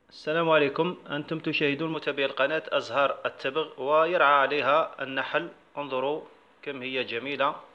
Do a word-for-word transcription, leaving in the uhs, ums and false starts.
السلام عليكم. أنتم تشاهدون متابعي القناة أزهار التبغ، ويرعى عليها النحل. انظروا كم هي جميلة.